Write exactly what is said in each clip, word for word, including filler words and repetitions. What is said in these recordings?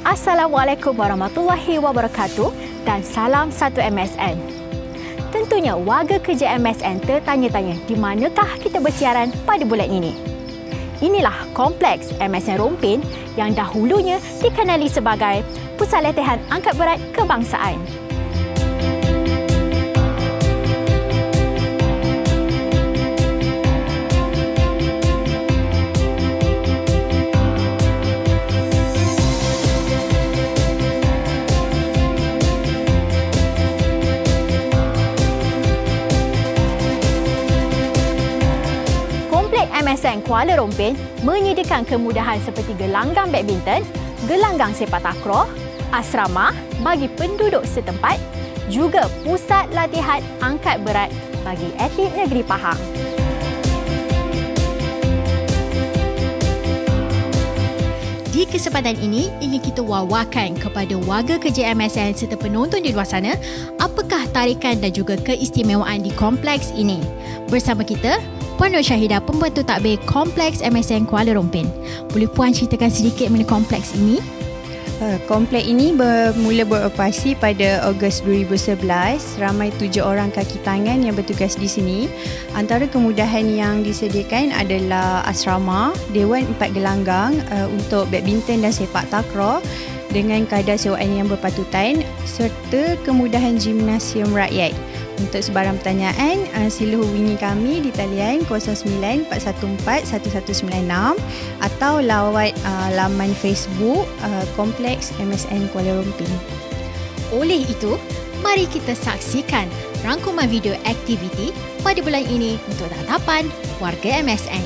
Assalamualaikum warahmatullahi wabarakatuh dan salam satu M S N. Tentunya warga kerja M S N tertanya-tanya di manakah kita bersiaran pada bulan ini. Inilah Kompleks M S N Rompin yang dahulunya dikenali sebagai Pusat Latihan Angkat Berat Kebangsaan. M S N Kuala Rompin menyediakan kemudahan seperti gelanggang badminton, gelanggang sepak takraw, asrama bagi penduduk setempat, juga pusat latihan angkat berat bagi atlet negeri Pahang. Di kesempatan ini, ingin kita wawarkan kepada warga kerja M S N serta penonton di luar sana apakah tarikan dan juga keistimewaan di kompleks ini. Bersama kita, Puan Nur Syahidah, pembantu takbir Kompleks M S N Kuala Rompin. Boleh Puan ceritakan sedikit mengenai kompleks ini? Kompleks ini bermula beroperasi pada Ogos dua ribu sebelas. Ramai tujuh orang kaki tangan yang bertugas di sini. Antara kemudahan yang disediakan adalah asrama, dewan empat gelanggang uh, untuk badminton dan sepak takraw dengan kadar sewaan yang berpatutan serta kemudahan gimnasium rakyat. Untuk sebarang pertanyaan, sila hubungi kami di talian kosong sembilan empat satu empat satu satu sembilan enam atau lawat uh, laman Facebook uh, Kompleks M S N Kuala Rompin. Oleh itu, mari kita saksikan rangkuman video aktiviti pada bulan ini untuk tatapan warga M S N.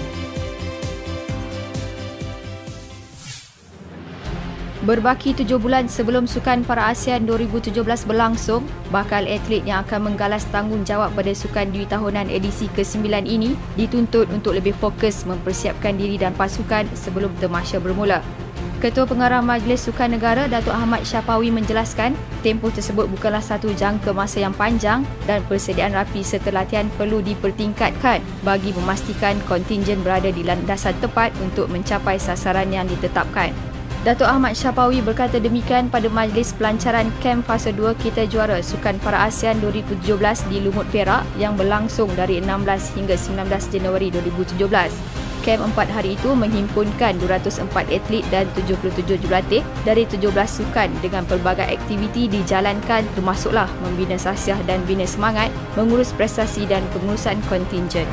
Berbaki tujuh bulan sebelum Sukan Para ASEAN dua ribu tujuh belas berlangsung, bakal atlet yang akan menggalas tanggungjawab pada Sukan Dwi Tahunan edisi ke sembilan ini dituntut untuk lebih fokus mempersiapkan diri dan pasukan sebelum tamasya bermula. Ketua Pengarah Majlis Sukan Negara Datuk Ahmad Syapawi menjelaskan, tempoh tersebut bukanlah satu jangka masa yang panjang dan persediaan rapi serta latihan perlu dipertingkatkan bagi memastikan kontingen berada di landasan tepat untuk mencapai sasaran yang ditetapkan. Datuk Ahmad Syapawi berkata demikian pada majlis pelancaran kem fasa dua Kita Juara Sukan Para ASEAN dua ribu tujuh belas di Lumut Perak yang berlangsung dari enam belas hingga sembilan belas Januari dua ribu tujuh belas. Kem empat hari itu menghimpunkan dua ratus empat atlet dan tujuh puluh tujuh jurulatih dari tujuh belas sukan dengan pelbagai aktiviti dijalankan termasuklah membina sahsiah dan bina semangat, mengurus prestasi dan pengurusan kontingen.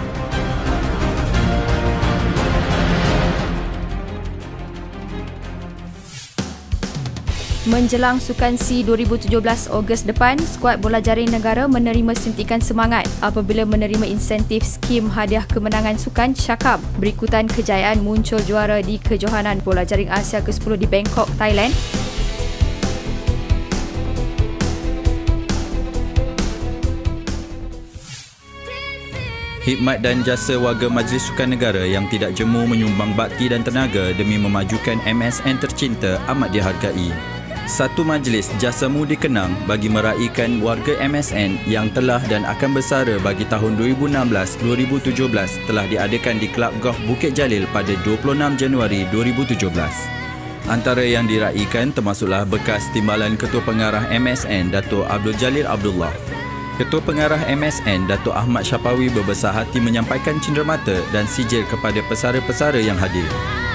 Menjelang Sukan SEA dua ribu tujuh belas Ogos depan, skuad bola jaring negara menerima suntikan semangat apabila menerima insentif skim hadiah kemenangan sukan Syakam berikutan kejayaan muncul juara di Kejohanan Bola Jaring Asia ke sepuluh di Bangkok, Thailand. Khidmat dan jasa warga Majlis Sukan Negara yang tidak jemu menyumbang bakti dan tenaga demi memajukan M S N tercinta amat dihargai. Satu majlis jasamu dikenang bagi meraihkan warga M S N yang telah dan akan bersara bagi tahun dua ribu enam belas dua ribu tujuh belas telah diadakan di Kelab Golf Bukit Jalil pada dua puluh enam Januari dua ribu tujuh belas. Antara yang diraihkan termasuklah bekas timbalan Ketua Pengarah M S N Datuk Abdul Jalil Abdullah. Ketua Pengarah M S N Datuk Ahmad Syapawi berbesar hati menyampaikan cenderamata dan sijil kepada pesara-pesara yang hadir.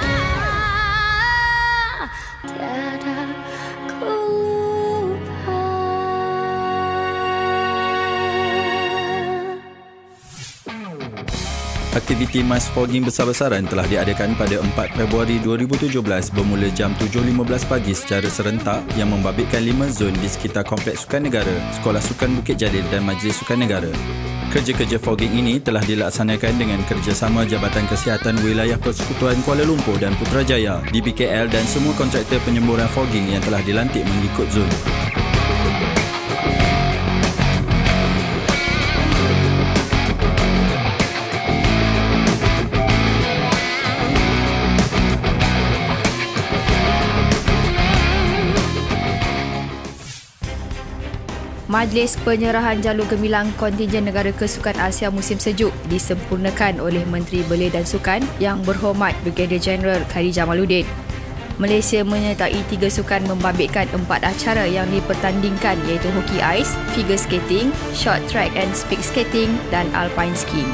Aktiviti Mas Fogging besar-besaran telah diadakan pada empat Februari dua ribu tujuh belas bermula jam tujuh lima belas pagi secara serentak yang membabitkan lima zon di sekitar Kompleks Sukan Negara, Sekolah Sukan Bukit Jalil dan Majlis Sukan Negara. Kerja-kerja fogging ini telah dilaksanakan dengan kerjasama Jabatan Kesihatan Wilayah Persekutuan Kuala Lumpur dan Putrajaya, D B K L dan semua kontraktor penyemburan fogging yang telah dilantik mengikut zon. Majlis penyerahan jalur gemilang kontingen negara ke Sukan Asia musim sejuk disempurnakan oleh Menteri Belia dan Sukan Yang Berhormat Brigadier Jeneral Khairy Jamaluddin. Malaysia menyertai tiga sukan membabitkan empat acara yang dipertandingkan iaitu hoki ais, figure skating, short track and speed skating dan alpine skiing.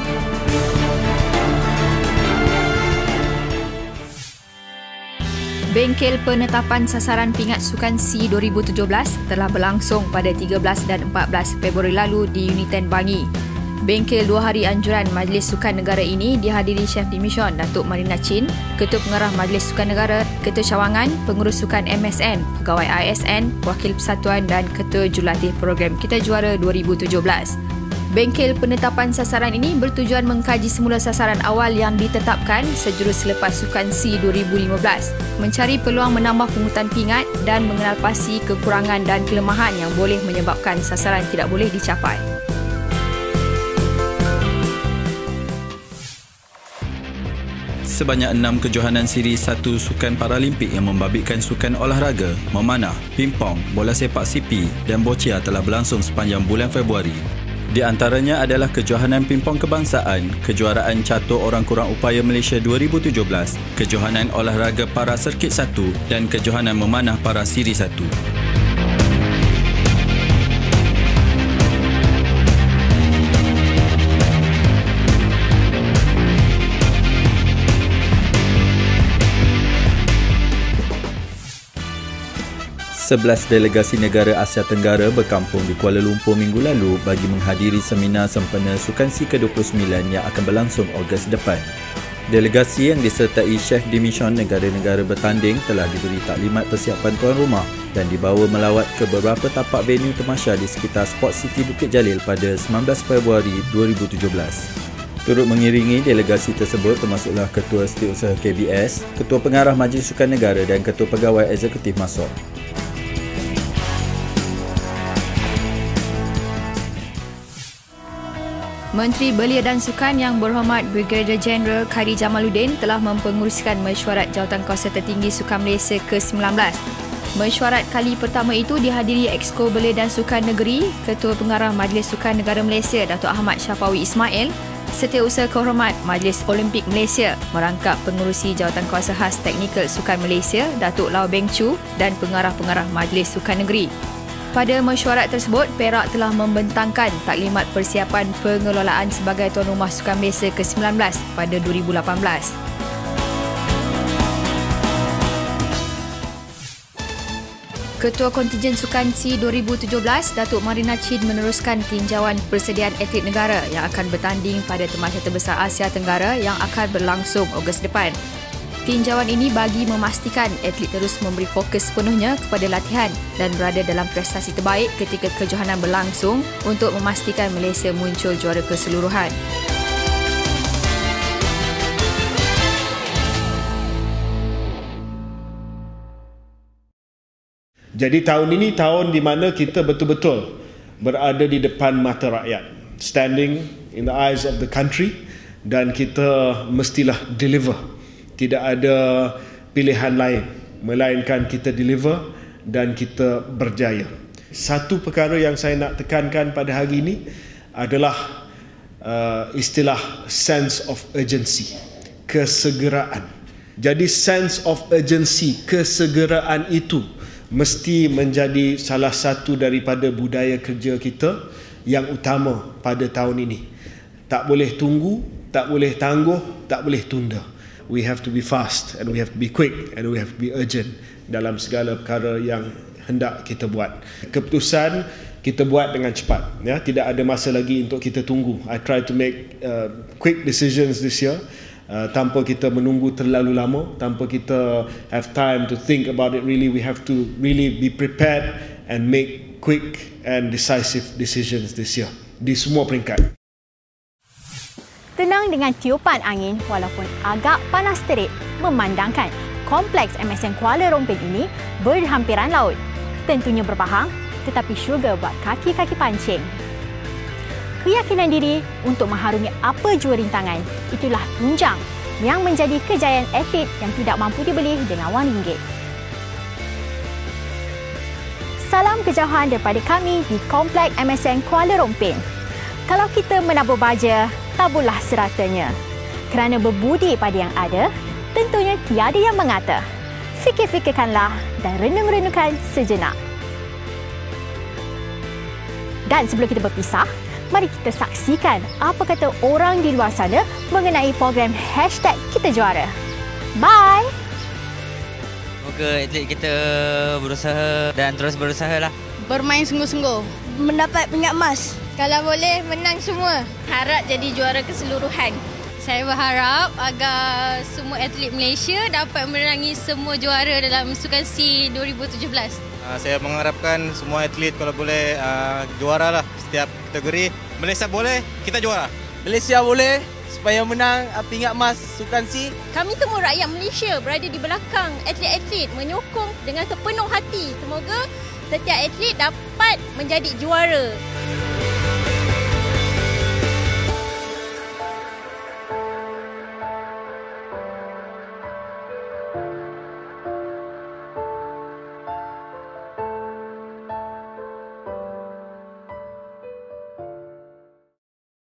Bengkel penetapan sasaran pingat Sukan SEA dua ribu tujuh belas telah berlangsung pada tiga belas dan empat belas Februari lalu di Uniten Bangi. Bengkel dua hari anjuran Majlis Sukan Negara ini dihadiri Chef Dimission Datuk Marina Chin, Ketua Pengarah Majlis Sukan Negara, Ketua Cawangan, Pengurus Sukan M S N, Pegawai I S N, Wakil Persatuan dan Ketua Jurulatih Program Kita Juara dua ribu tujuh belas. Bengkel penetapan sasaran ini bertujuan mengkaji semula sasaran awal yang ditetapkan sejurus selepas Sukan SEA dua ribu lima belas, mencari peluang menambah pungutan pingat dan mengenalpasti kekurangan dan kelemahan yang boleh menyebabkan sasaran tidak boleh dicapai. Sebanyak enam kejohanan siri satu Sukan Paralimpik yang membabitkan sukan olahraga, memanah, pimpong, bola sepak sipi dan boccia telah berlangsung sepanjang bulan Februari. Di antaranya adalah kejohanan pimpong kebangsaan, kejuaraan catur orang kurang upaya Malaysia dua ribu tujuh belas, kejohanan olahraga para sirkit satu dan kejohanan memanah para siri satu. sebelas delegasi negara Asia Tenggara berkampung di Kuala Lumpur minggu lalu bagi menghadiri seminar sempena Sukan SEA ke dua puluh sembilan yang akan berlangsung Ogos depan. Delegasi yang disertai Chef Dimission negara-negara bertanding telah diberi taklimat persiapan tuan rumah dan dibawa melawat ke beberapa tapak venue tamasya di sekitar Sport City Bukit Jalil pada sembilan belas Februari dua ribu tujuh belas. Turut mengiringi delegasi tersebut termasuklah Ketua Setiausaha K B S, Ketua Pengarah Majlis Sukan Negara dan Ketua Pegawai Eksekutif Masuk. Menteri Belia dan Sukan Yang Berhormat Brigadier Jeneral Khairi Jamaluddin telah mempenguruskan mesyuarat Jawatankuasa Tertinggi Sukan Malaysia ke sembilan belas. Mesyuarat kali pertama itu dihadiri Exco Belia dan Sukan Negeri, Ketua Pengarah Majlis Sukan Negara Malaysia Datuk Ahmad Syafawi Ismail, Setiausaha Kehormat Majlis Olimpik Malaysia, merangkap pengurusi Jawatankuasa Khas Teknikal Sukan Malaysia Datuk Lau Beng Chu dan pengarah-pengarah Majlis Sukan Negeri. Pada mesyuarat tersebut, Perak telah membentangkan taklimat persiapan pengelolaan sebagai tuan rumah Sukan Malaysia ke sembilan belas pada dua ribu lapan belas. Ketua Kontijen Sukan SEA dua ribu tujuh belas, Datuk Marina Chin meneruskan tinjauan persediaan atlet negara yang akan bertanding pada Tamasya Terbesar Asia Tenggara yang akan berlangsung Ogos depan. Tinjauan ini bagi memastikan atlet terus memberi fokus sepenuhnya kepada latihan dan berada dalam prestasi terbaik ketika kejohanan berlangsung untuk memastikan Malaysia muncul juara keseluruhan. Jadi tahun ini tahun di mana kita betul-betul berada di depan mata rakyat, standing in the eyes of the country, dan kita mestilah deliver. Tidak ada pilihan lain melainkan kita deliver dan kita berjaya. Satu perkara yang saya nak tekankan pada hari ini adalah uh, istilah sense of urgency, kesegeraan. Jadi sense of urgency, kesegeraan itu mesti menjadi salah satu daripada budaya kerja kita yang utama pada tahun ini. Tak boleh tunggu, tak boleh tangguh, tak boleh tunda. We have to be fast and we have to be quick and we have to be urgent dalam segala perkara yang hendak kita buat. Keputusan kita buat dengan cepat, ya, tidak ada masa lagi untuk kita tunggu. I try to make uh, quick decisions this year, uh, tanpa kita menunggu terlalu lama, tanpa kita have time to think about it. Really, we have to really be prepared and make quick and decisive decisions this year di semua peringkat. Tenang dengan tiupan angin walaupun agak panas terik memandangkan kompleks M S N Kuala Rompin ini berhampiran laut. Tentunya berbahang tetapi syurga buat kaki-kaki pancing. Keyakinan diri untuk mengharungi apa jua rintangan, itulah tunjang yang menjadi kejayaan atlet yang tidak mampu dibeli dengan wang ringgit. Salam kejauhan daripada kami di Kompleks M S N Kuala Rompin. Kalau kita menabur baja, taburlah seratanya. Kerana berbudi pada yang ada, tentunya tiada yang mengata. fikir-fikirkanlah dan renung-renungkan sejenak. Dan sebelum kita berpisah, mari kita saksikan apa kata orang di luar sana mengenai program Hashtag Kita Juara. Bye! Semoga atlet kita berusaha dan terus berusaha lah. Bermain sungguh-sungguh. Mendapat pingat emas. Kalau boleh, menang semua. Harap jadi juara keseluruhan. Saya berharap agar semua atlet Malaysia dapat menerangi semua juara dalam Sukan SEA dua ribu tujuh belas. Uh, saya mengharapkan semua atlet kalau boleh uh, juara lah setiap kategori. Malaysia boleh, kita juara. Malaysia boleh supaya menang uh, pingat emas Sukan SEA. Kami semua rakyat Malaysia berada di belakang atlet-atlet menyokong dengan sepenuh hati. Semoga setiap atlet dapat menjadi juara.